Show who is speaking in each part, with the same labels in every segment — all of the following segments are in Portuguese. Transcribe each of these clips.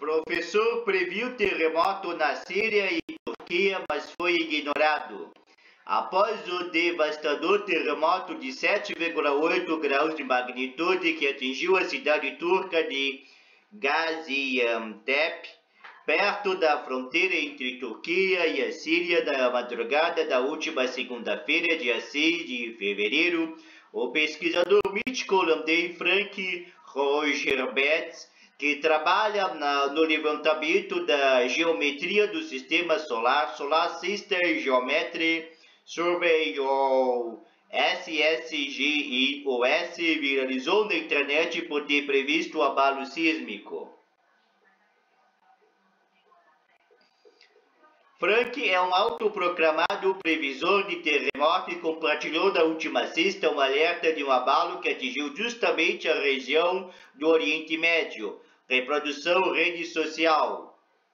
Speaker 1: Professor previu terremoto na Síria e Turquia, mas foi ignorado. Após o devastador terremoto de 7,8 graus de magnitude que atingiu a cidade turca de Gaziantep, perto da fronteira entre Turquia e a Síria, na madrugada da última segunda-feira, dia 6 de fevereiro, o pesquisador mítico holandês Frank Rogerberts, que trabalha no levantamento da geometria do sistema solar, Solar System Geometry Survey, ou SSGIOS, viralizou na internet por ter previsto o abalo sísmico. Frank é um autoproclamado previsor de terremoto e compartilhou na última sexta um alerta de um abalo que atingiu justamente a região do Oriente Médio. Reprodução rede social.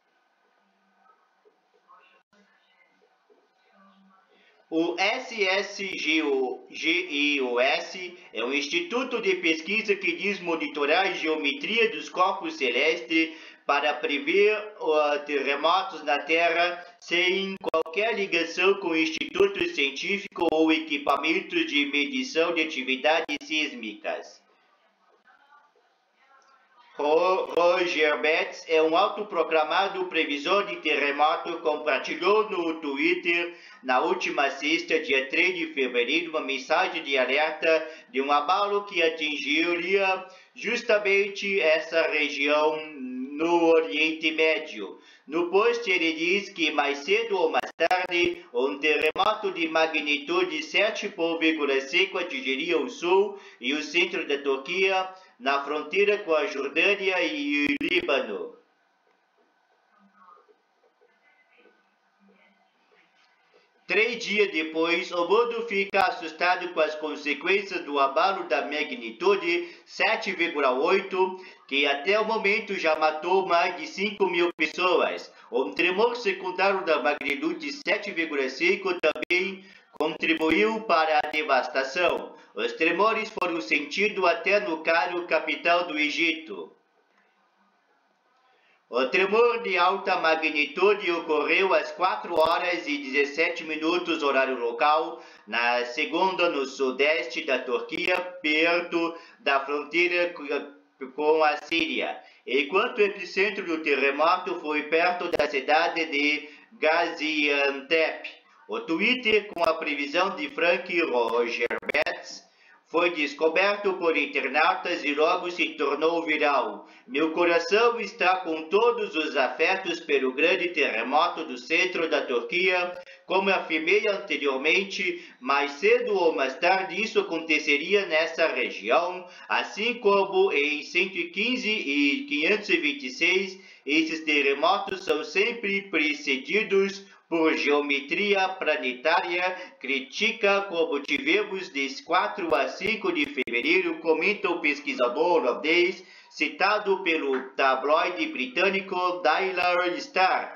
Speaker 1: O SSGIOS é um instituto de pesquisa que diz monitorar a geometria dos corpos celestes para prever terremotos na Terra sem qualquer ligação com institutos científicos ou equipamentos de medição de atividades sísmicas. Rogerberts é um autoproclamado previsor de terremoto, compartilhou no Twitter na última sexta, dia 3 de fevereiro, uma mensagem de alerta de um abalo que atingiria justamente essa região no Oriente Médio. No post ele diz que mais cedo ou mais tarde, um terremoto de magnitude 7,5 atingiria o sul e o centro da Turquia, na fronteira com a Jordânia e o Líbano. Três dias depois, o mundo fica assustado com as consequências do abalo da magnitude 7,8, que até o momento já matou mais de 5.000 pessoas. Um tremor secundário da magnitude 7,5 também contribuiu para a devastação. Os tremores foram sentidos até no Cairo, capital do Egito. O tremor de alta magnitude ocorreu às 4 horas e 17 minutos horário local, na segunda no sudeste da Turquia, perto da fronteira com a Síria, enquanto o epicentro do terremoto foi perto da cidade de Gaziantep. O Twitter com a previsão de Frank Rogerberts foi descoberto por internautas e logo se tornou viral. Meu coração está com todos os afetos pelo grande terremoto do centro da Turquia. Como afirmei anteriormente, mais cedo ou mais tarde isso aconteceria nessa região, assim como em 115 e 526, esses terremotos são sempre precedidos por geometria planetária crítica, como tivemos de 4 a 5 de fevereiro, comenta o pesquisador holandês, citado pelo tabloide britânico Daily Star.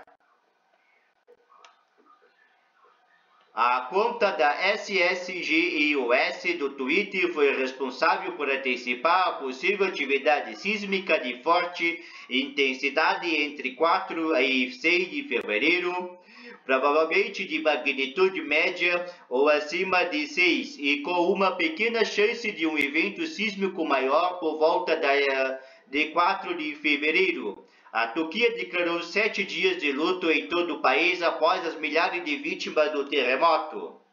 Speaker 1: A conta da SSGIOS do Twitter foi responsável por antecipar a possível atividade sísmica de forte intensidade entre 4 e 6 de fevereiro, provavelmente de magnitude média ou acima de 6, e com uma pequena chance de um evento sísmico maior por volta de 4 de fevereiro. A Turquia declarou 7 dias de luto em todo o país após as milhares de vítimas do terremoto.